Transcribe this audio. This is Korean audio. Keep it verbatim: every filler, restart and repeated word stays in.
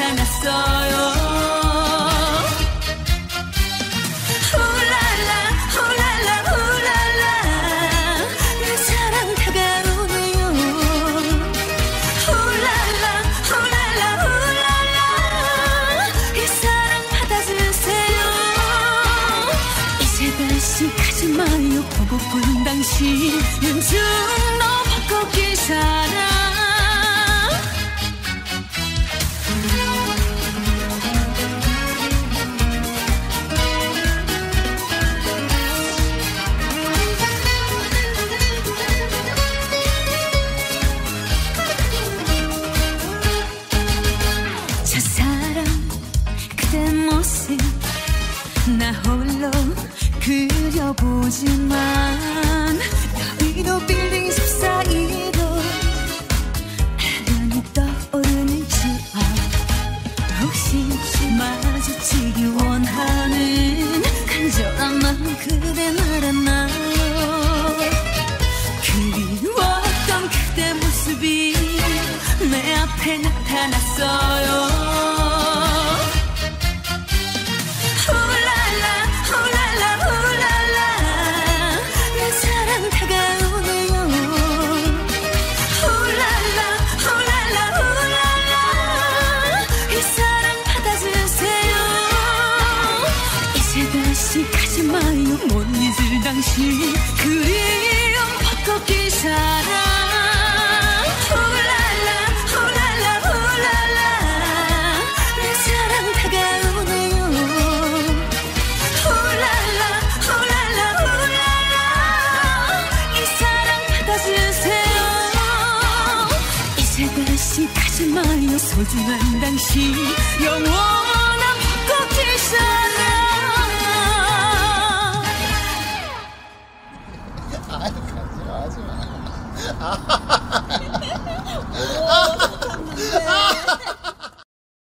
나타났어요. 가지마요 보고픈 당신 윤중로 벚꽃길 사랑. 첫사랑 그대 모습 나 홀로 그려보지만 여의도 빌딩 숲 사이로 아련히 떠오르는 추억 혹시 마주치기 원하는 간절한 마음 그댄 알았나요? 그리웠던 그대 모습이 내 앞에 나타났어요. 가지마요 못 잊을 당신 그리움 벚꽃길 사랑. 훌랄라 훌랄라 훌랄라 내 사랑 다가오네요. 훌랄라 훌랄라 훌랄라 이 사랑 받아주세요. 이제 다시 가지마요 소중한 당신 영원한 벚꽃길 사랑. 하지 마.